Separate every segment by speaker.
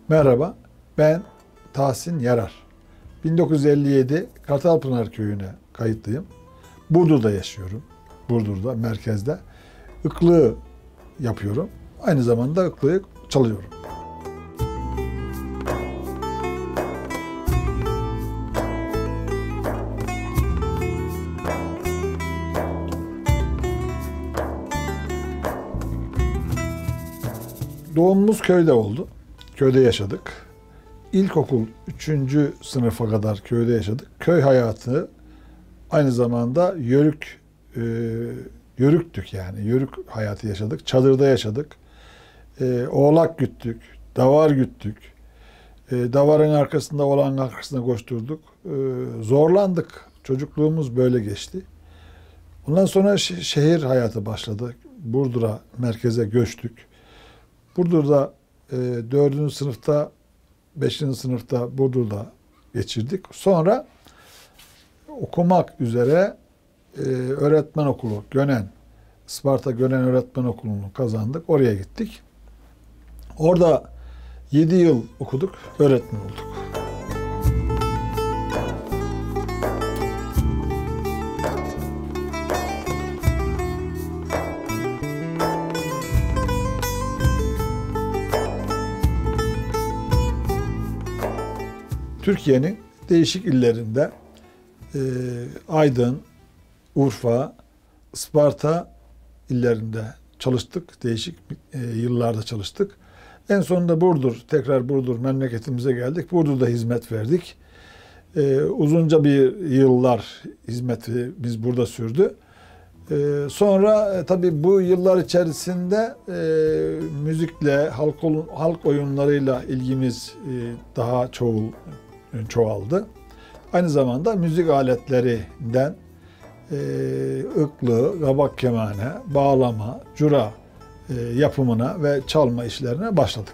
Speaker 1: Merhaba, ben Tahsin Yarar. 1957 Kartalpınar Köyü'ne kayıtlıyım. Burdur'da yaşıyorum. Burdur'da, merkezde. Iklığı yapıyorum. Aynı zamanda ıklığı çalıyorum. Doğumumuz köyde oldu. Köyde yaşadık. İlkokul 3. sınıfa kadar köyde yaşadık. Köy hayatı aynı zamanda yörüktük yani. Yörük hayatı yaşadık. Çadırda yaşadık. Oğlak güttük. Davar güttük. Davarın arkasında oğlanın arkasına koşturduk. Zorlandık. Çocukluğumuz böyle geçti. Ondan sonra şehir hayatı başladı. Burdur'a, merkeze göçtük. Burdur'da 4. sınıfta, 5. sınıfta Burdur'da geçirdik. Sonra okumak üzere öğretmen okulu, Gönen, Isparta Gönen Öğretmen Okulu'nu kazandık. Oraya gittik. Orada 7 yıl okuduk, öğretmen olduk. Türkiye'nin değişik illerinde Aydın, Urfa, Isparta illerinde çalıştık. Değişik yıllarda çalıştık. En sonunda tekrar Burdur memleketimize geldik. Burdur'da hizmet verdik. Uzunca bir yıllar hizmetimiz burada sürdü. Sonra tabii bu yıllar içerisinde müzikle, halk oyunlarıyla ilgimiz daha çoğaldı. Aynı zamanda müzik aletlerinden ıklı, kabak kemane, bağlama, cura yapımına ve çalma işlerine başladık.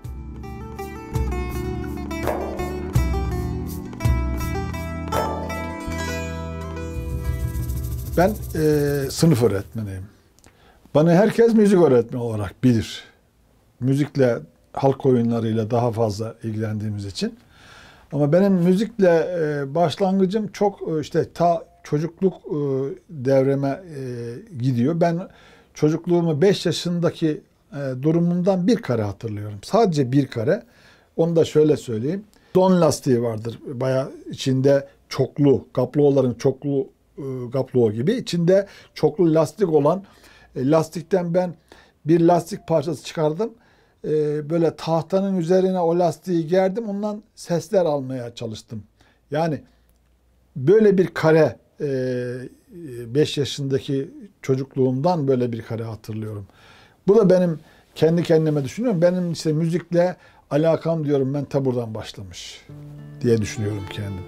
Speaker 1: Ben sınıf öğretmeniyim. Bana herkes müzik öğretmeni olarak bilir. Müzikle, halk oyunlarıyla daha fazla ilgilendiğimiz için. Ama benim müzikle başlangıcım çok ta çocukluk devreme gidiyor. Ben çocukluğumu 5 yaşındaki durumumdan bir kare hatırlıyorum. Sadece bir kare. Onu da şöyle söyleyeyim. Don lastiği vardır. Bayağı içinde çoklu, kapluoların çoklu kapluo gibi. İçinde çoklu lastik olan lastikten ben bir lastik parçası çıkardım. Böyle tahtanın üzerine o lastiği gerdim. Ondan sesler almaya çalıştım. Yani böyle bir kare 5 yaşındaki çocukluğumdan böyle bir kare hatırlıyorum. Bu da benim kendi kendime düşünüyorum. Benim müzikle alakam diyorum ben ta buradan başlamış diye düşünüyorum kendim.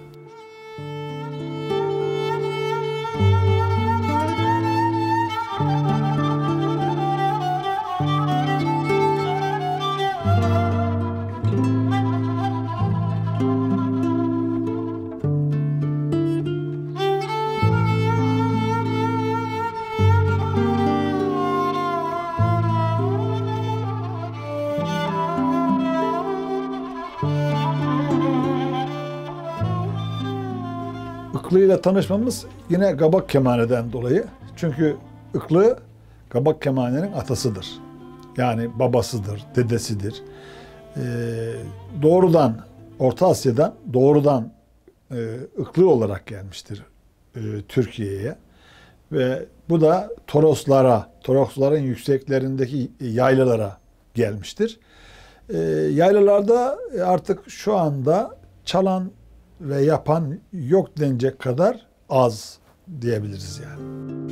Speaker 1: Iklıyla tanışmamız yine kabak kemaneden dolayı. Çünkü ıklı kabak kemanenin atasıdır. Yani babasıdır, dedesidir. Doğrudan Orta Asya'dan doğrudan ıklı olarak gelmiştir Türkiye'ye. Ve bu da Torosların yükseklerindeki yaylalara gelmiştir. Yaylalarda artık şu anda çalan ve yapan yok denecek kadar az diyebiliriz yani.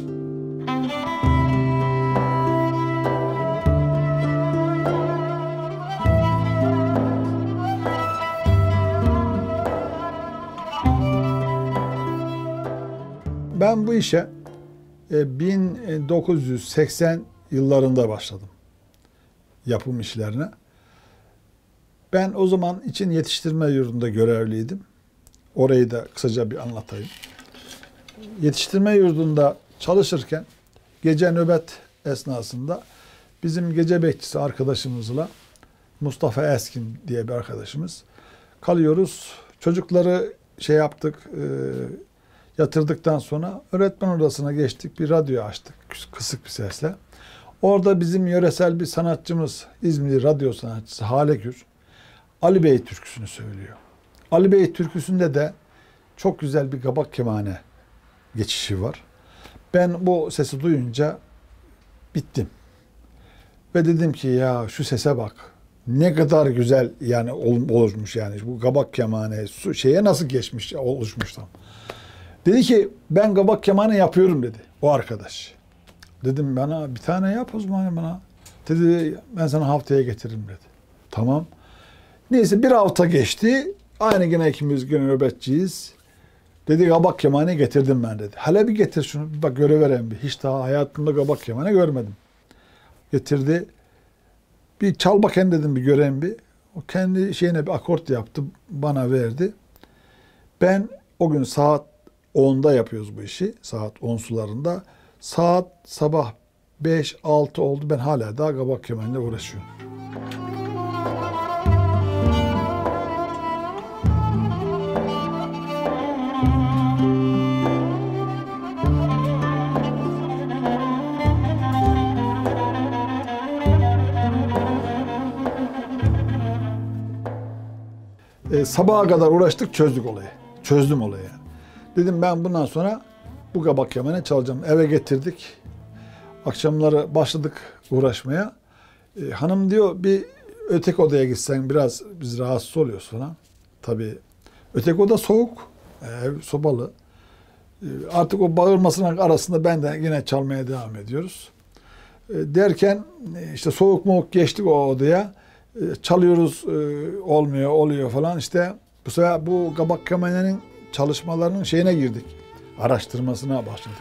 Speaker 1: Ben bu işe 1980 yıllarında başladım yapım işlerine. Ben o zaman için yetiştirme yurdunda görevliydim. Orayı da kısaca bir anlatayım. Yetiştirme yurdunda çalışırken gece nöbet esnasında bizim gece bekçisi arkadaşımızla Mustafa Eskin diye bir arkadaşımız. Kalıyoruz. Çocukları şey yaptık, yatırdıktan sonra öğretmen odasına geçtik. Bir radyo açtık kısık bir sesle. Orada bizim yöresel bir sanatçımız, İzmir radyo sanatçısı Hale Gür, Ali Bey türküsünü söylüyor. Ali Bey türküsünde de çok güzel bir kabak kemane geçişi var. Ben bu sesi duyunca bittim. Ve dedim ki ya şu sese bak. Ne kadar güzel yani oluşmuş yani. Bu kabak kemane şeye nasıl geçmiş, oluşmuş tam. Dedi ki ben kabak kemane yapıyorum dedi o arkadaş. Dedim bana bir tane yap o zaman bana. Dedi ben sana haftaya getiririm dedi. Tamam. Neyse bir hafta geçti. Aynı gene ikimiz gene nöbetçiyiz. Dedi kabak kemane getirdim ben dedi. Hele bir getir şunu. Bak görüverem bir. Hiç daha hayatımda kabak kemane görmedim. Getirdi. Bir çal bakayım dedim bir göreyim bir. O kendi şeyine bir akort yaptı. Bana verdi. Ben o gün saat 10'da yapıyoruz bu işi. Saat 10 sularında. Saat sabah 5-6 oldu. Ben hala daha kabak kemanıyla uğraşıyorum. Sabaha kadar uğraştık, çözdük olayı. Çözdüm olayı. Dedim ben bundan sonra bu kabak kemane çalacağım. Eve getirdik. Akşamları başladık uğraşmaya. Hanım diyor bir öteki odaya gitsen biraz biz rahatsız oluyoruz falan. Tabii öteki oda soğuk. Ev sobalı. Artık o bağırmasının arasında ben de yine çalmaya devam ediyoruz. Derken işte soğuk moğuk geçtik o odaya. Çalıyoruz olmuyor oluyor falan işte bu sefer bu kabak kemanenin çalışmalarının şeyine girdik. Araştırmasına başladık.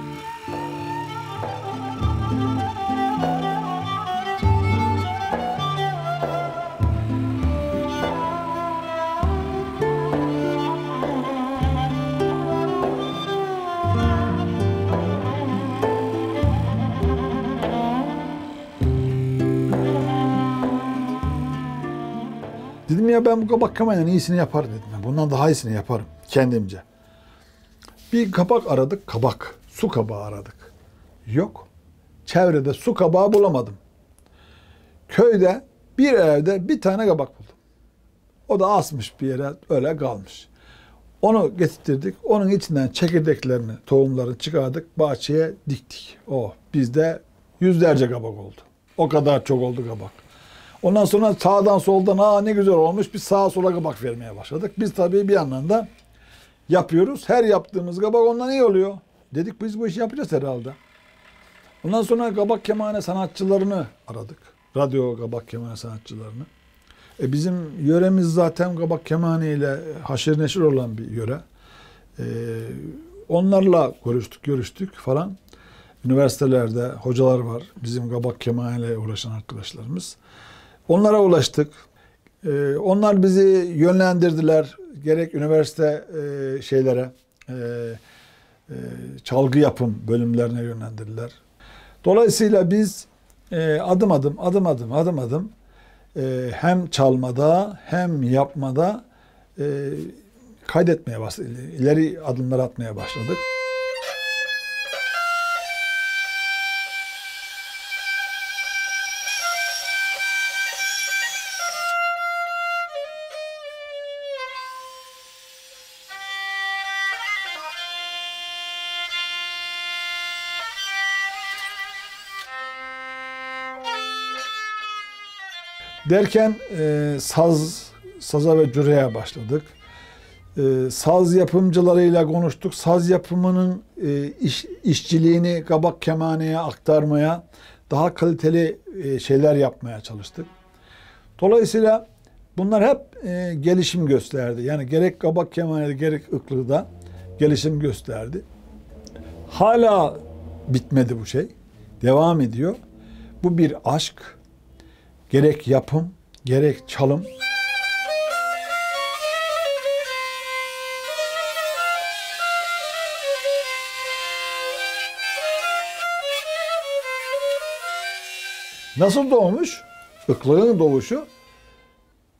Speaker 1: Dedim ya ben bu kabak kemanenin iyisini yaparım dedim. Bundan daha iyisini yaparım kendimce. Bir kabak aradık, kabak. Su kabağı aradık. Yok. Çevrede su kabağı bulamadım. Köyde bir evde bir tane kabak buldum. O da asmış bir yere öyle kalmış. Onu getirttirdik. Onun içinden çekirdeklerini, tohumlarını çıkardık. Bahçeye diktik. Bizde yüzlerce kabak oldu. O kadar çok oldu kabak. Ondan sonra sağdan soldan ne güzel olmuş. Biz sağa sola kabak vermeye başladık. Biz tabii bir yandan da yapıyoruz. Her yaptığımız kabak ondan iyi oluyor. Dedik biz bu işi yapacağız herhalde. Ondan sonra kabak kemane sanatçılarını aradık. Radyo kabak kemane sanatçılarını. Bizim yöremiz zaten kabak kemane ile haşır neşir olan bir yöre. Onlarla görüştük falan. Üniversitelerde hocalar var. Bizim kabak kemane ile uğraşan arkadaşlarımız. Onlara ulaştık. Onlar bizi yönlendirdiler. Gerek üniversite şeylere, çalgı yapım bölümlerine yönlendirdiler. Dolayısıyla biz adım adım hem çalmada hem yapmada kaydetmeye başladık. İleri adımlar atmaya başladık. Derken saza ve cüreye başladık. Saz yapımcılarıyla konuştuk. Saz yapımının işçiliğini kabak kemaneye aktarmaya, daha kaliteli şeyler yapmaya çalıştık. Dolayısıyla bunlar hep gelişim gösterdi. Yani gerek kabak kemanede gerek ıklıda gelişim gösterdi. Hala bitmedi bu şey. Devam ediyor. Bu bir aşk. Gerek yapım, gerek çalım. Nasıl doğmuş? Iklığın doğuşu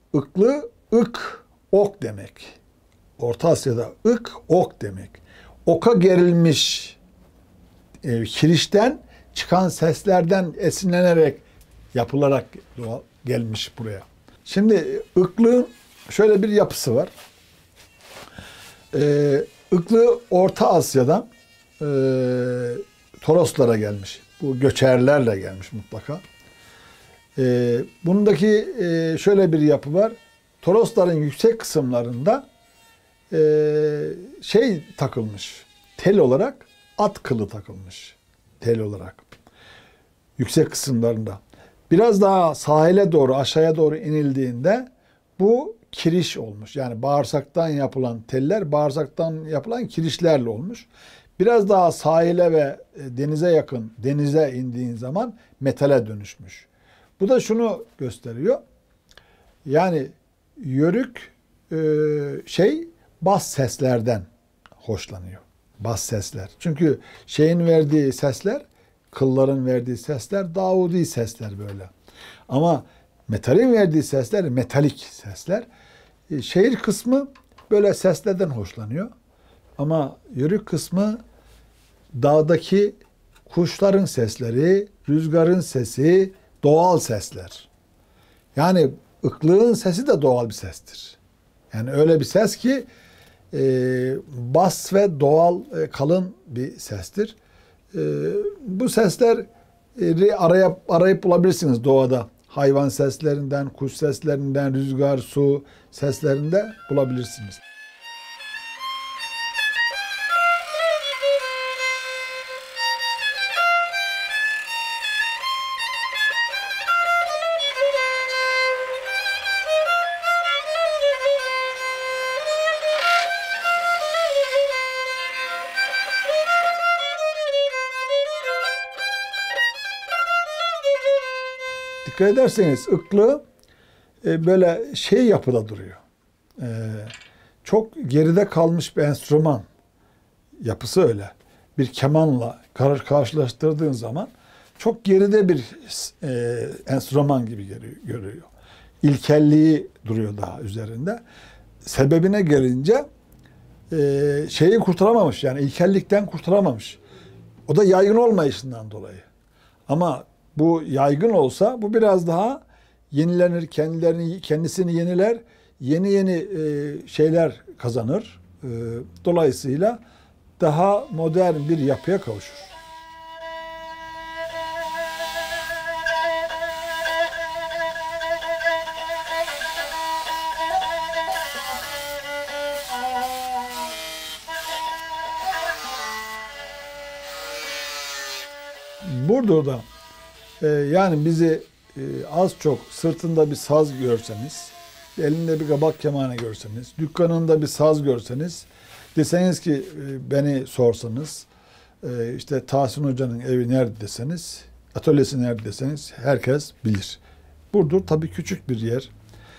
Speaker 1: ıklı ık, ok demek. Orta Asya'da ık, ok demek. Oka gerilmiş kirişten çıkan seslerden esinlenerek yapılarak gelmiş buraya. Şimdi ıklığın şöyle bir yapısı var. Iklı Orta Asya'dan Toroslara gelmiş. Bu göçerlerle gelmiş mutlaka. Bundaki şöyle bir yapı var. Torosların yüksek kısımlarında şey takılmış. Tel olarak at kılı takılmış. Tel olarak. Yüksek kısımlarında. Biraz daha sahile doğru, aşağıya doğru inildiğinde bu kiriş olmuş. Yani bağırsaktan yapılan teller, bağırsaktan yapılan kirişlerle olmuş. Biraz daha sahile ve denize yakın, denize indiğin zaman metale dönüşmüş. Bu da şunu gösteriyor. Yani yörük bas seslerden hoşlanıyor. Bas sesler. Çünkü şeyin verdiği sesler, kılların verdiği sesler Davudi sesler böyle. Ama metalin verdiği sesler metalik sesler. Şehir kısmı böyle seslerden hoşlanıyor. Ama yörük kısmı dağdaki kuşların sesleri, rüzgarın sesi, doğal sesler. Yani ıklığın sesi de doğal bir sestir. Yani öyle bir ses ki bas ve doğal kalın bir sestir. Bu sesleri arayıp bulabilirsiniz doğada. Hayvan seslerinden, kuş seslerinden, rüzgar, su seslerinde bulabilirsiniz. Dikkat ederseniz ıklı böyle şey yapıda duruyor. Çok geride kalmış bir enstrüman yapısı öyle. Bir kemanla karşılaştırdığın zaman çok geride bir enstrüman gibi görüyor. İlkelliği duruyor daha üzerinde. Sebebine gelince şeyi kurtaramamış, yani ilkellikten kurtaramamış. O da yaygın olmayışından dolayı. Ama bu yaygın olsa bu biraz daha yenilenir, kendisini yeniler, yeni şeyler kazanır. Dolayısıyla daha modern bir yapıya kavuşur. Burdur'da yani bizi az çok sırtında bir saz görseniz, elinde bir kabak kemanı görseniz, dükkanında bir saz görseniz, deseniz ki beni sorsanız, işte Tahsin Hoca'nın evi nerede deseniz, atölyesi nerede deseniz herkes bilir. Burdur tabii küçük bir yer.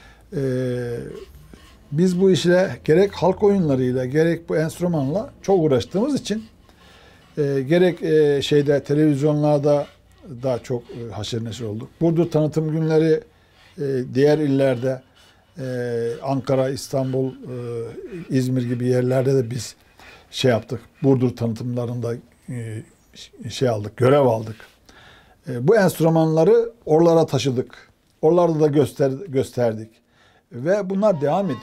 Speaker 1: Biz bu işle gerek halk oyunlarıyla gerek bu enstrümanla çok uğraştığımız için gerek televizyonlarda daha çok haşır neşir olduk. Burdur tanıtım günleri diğer illerde Ankara, İstanbul, İzmir gibi yerlerde de biz yaptık. Burdur tanıtımlarında aldık, görev aldık. Bu enstrümanları oralara taşıdık. Oralarda da gösterdik. Ve bunlar devam ediyor.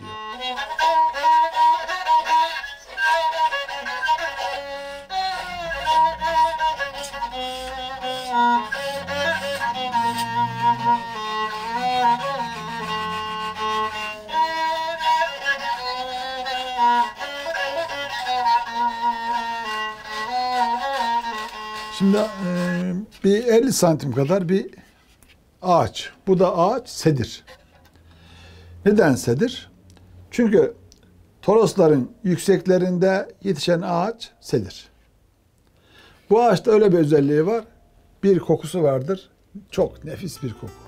Speaker 1: Şimdi bir 50 santim kadar bir ağaç. Bu da ağaç sedir. Neden sedir? Çünkü Torosların yükseklerinde yetişen ağaç sedir. Bu ağaçta öyle bir özelliği var. Bir kokusu vardır. Çok nefis bir koku.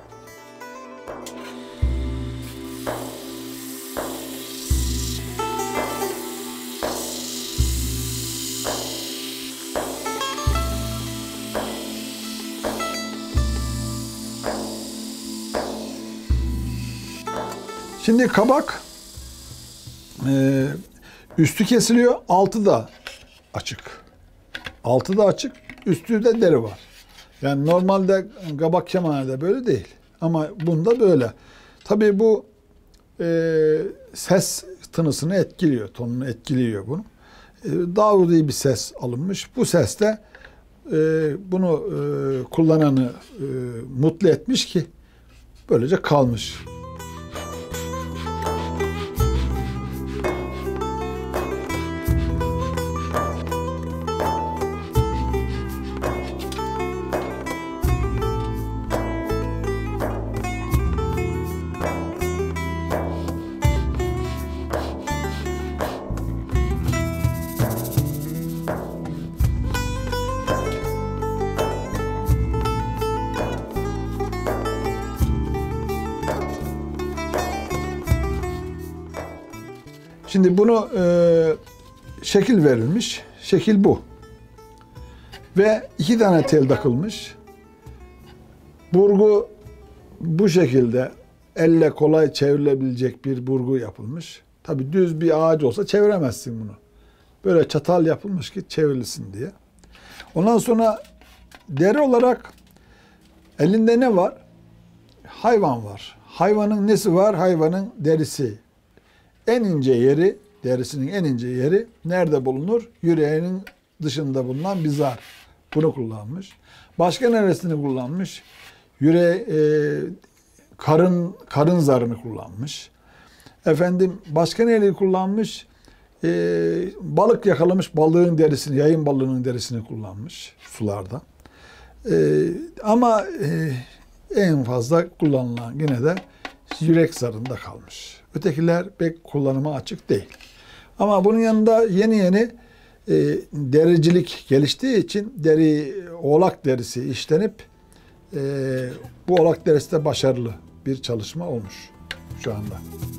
Speaker 1: Şimdi kabak üstü kesiliyor, altı da açık. Altı da açık, üstü de deri var. Yani normalde kabak kemanede böyle değil. Ama bunda böyle. Tabii bu ses tınısını etkiliyor, tonunu etkiliyor bunu. Davudi bir ses alınmış. Bu ses de bunu kullananı mutlu etmiş ki böylece kalmış. Şimdi bunu şekil verilmiş. Şekil bu. Ve 2 tane tel takılmış. Burgu bu şekilde elle kolay çevrilebilecek bir burgu yapılmış. Tabii düz bir ağaç olsa çeviremezsin bunu. Böyle çatal yapılmış ki çevrilsin diye. Ondan sonra deri olarak elinde ne var? Hayvan var. Hayvanın nesi var? Hayvanın derisi. En ince yeri, derisinin en ince yeri nerede bulunur? Yüreğinin dışında bulunan bir zar. Bunu kullanmış. Başka neresini kullanmış? Karın zarını kullanmış. Efendim başka nereyi kullanmış? Balık yakalamış balığın derisini, yayın balığının derisini kullanmış sularda. Ama en fazla kullanılan yine de yürek zarında kalmış. Ötekiler pek kullanıma açık değil. Ama bunun yanında yeni dericilik geliştiği için oğlak derisi işlenip bu oğlak derisi de başarılı bir çalışma olmuş şu anda.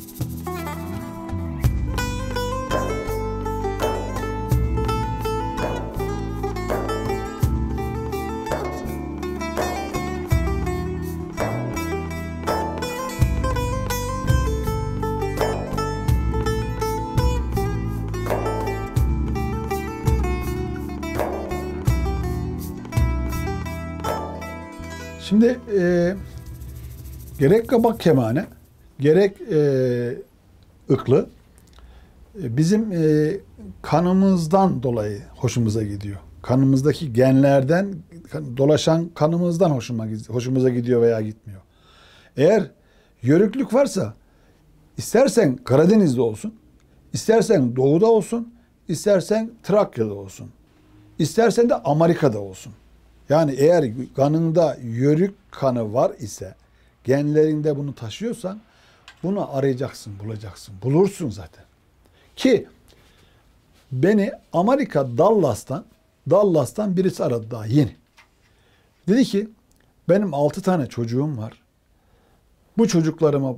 Speaker 1: Şimdi gerek kabak kemane, gerek ıklı bizim kanımızdan dolayı hoşumuza gidiyor. Kanımızdaki genlerden dolaşan kanımızdan hoşumuza gidiyor veya gitmiyor. Eğer yörüklük varsa istersen Karadeniz'de olsun, istersen Doğu'da olsun, istersen Trakya'da olsun, istersen de Amerika'da olsun. Yani eğer kanında yörük kanı var ise, genlerinde bunu taşıyorsan, bunu arayacaksın, bulacaksın. Bulursun zaten. Ki beni Amerika Dallas'tan birisi aradı daha yeni. Dedi ki, benim 6 tane çocuğum var. Bu çocuklarıma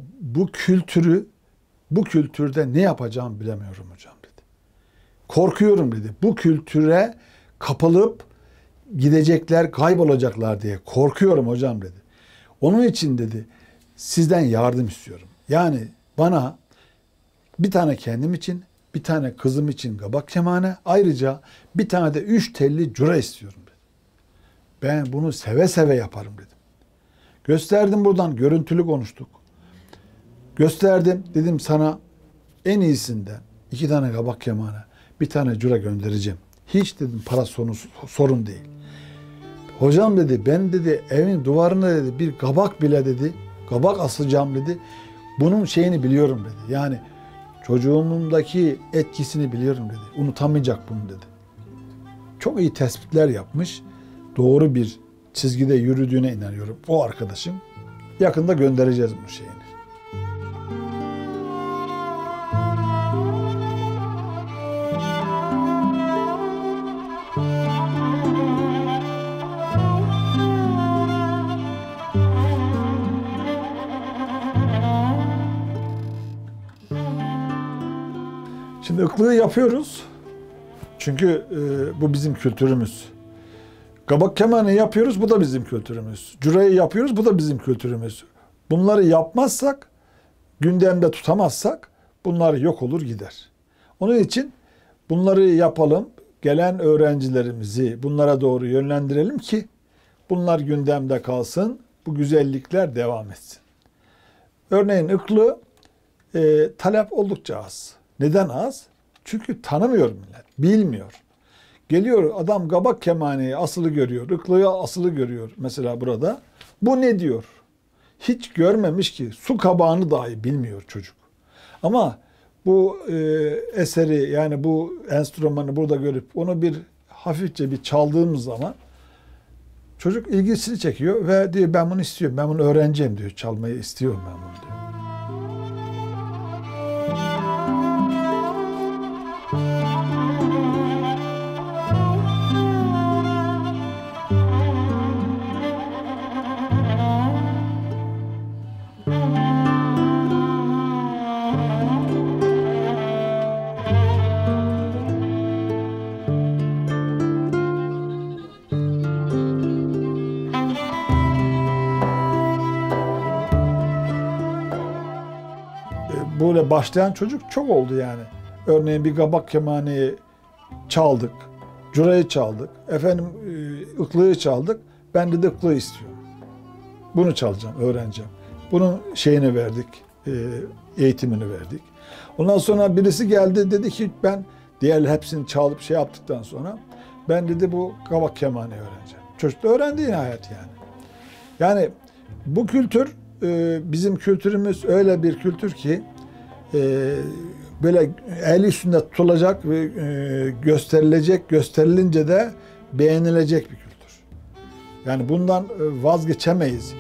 Speaker 1: bu kültürde ne yapacağımı bilemiyorum hocam dedi. Korkuyorum dedi. Bu kültüre kapılıp gidecekler, kaybolacaklar diye korkuyorum hocam dedi. Onun için dedi sizden yardım istiyorum. Yani bana bir tane kendim için, bir tane kızım için kabak kemane, ayrıca bir tane de 3 telli cura istiyorum dedi. Ben bunu seve seve yaparım dedim. Gösterdim buradan, görüntülü konuştuk. Gösterdim, dedim sana en iyisinden 2 tane kabak kemane, bir tane cura göndereceğim. Hiç dedim para sorun değil. Hocam dedi ben dedi evin duvarına dedi bir kabak bile dedi kabak asacağım dedi. Bunun şeyini biliyorum dedi. Yani çocuğumdaki etkisini biliyorum dedi. Unutamayacak bunu dedi. Çok iyi tespitler yapmış. Doğru bir çizgide yürüdüğüne inanıyorum. O arkadaşım. Yakında göndereceğiz bu şeyini. Şimdi ıklığı yapıyoruz. Çünkü bu bizim kültürümüz. Kabak kemanı yapıyoruz, bu da bizim kültürümüz. Cürayı yapıyoruz, bu da bizim kültürümüz. Bunları yapmazsak gündemde tutamazsak bunlar yok olur gider. Onun için bunları yapalım. Gelen öğrencilerimizi bunlara doğru yönlendirelim ki bunlar gündemde kalsın. Bu güzellikler devam etsin. Örneğin ıklı talep oldukça az. Neden az? Çünkü tanımıyor millet. Bilmiyor. Geliyor adam kabak kemaneyi asılı görüyor. Iklıyı asılı görüyor mesela burada. Bu ne diyor? Hiç görmemiş ki. Su kabağını dahi bilmiyor çocuk. Ama bu eseri yani bu enstrümanı burada görüp onu bir hafifçe bir çaldığımız zaman çocuk ilgisini çekiyor ve diyor ben bunu istiyorum. Ben bunu öğreneceğim diyor. Çalmayı istiyorum ben bunu diyor. Böyle başlayan çocuk çok oldu yani. Örneğin bir kabak kemaneyi çaldık, curayı çaldık, efendim ıklıyı çaldık. Ben de ıklığı istiyorum. Bunu çalacağım, öğreneceğim. Bunun şeyini verdik, eğitimini verdik. Ondan sonra birisi geldi dedi ki ben diğer hepsini çalıp şey yaptıktan sonra ben dedi bu kabak kemaneyi öğreneceğim. Çocuk da öğrendi yine hayat yani. Yani bu kültür bizim kültürümüz öyle bir kültür ki böyle el üstünde tutulacak ve gösterilecek, gösterilince de beğenilecek bir kültür. Yani bundan vazgeçemeyiz.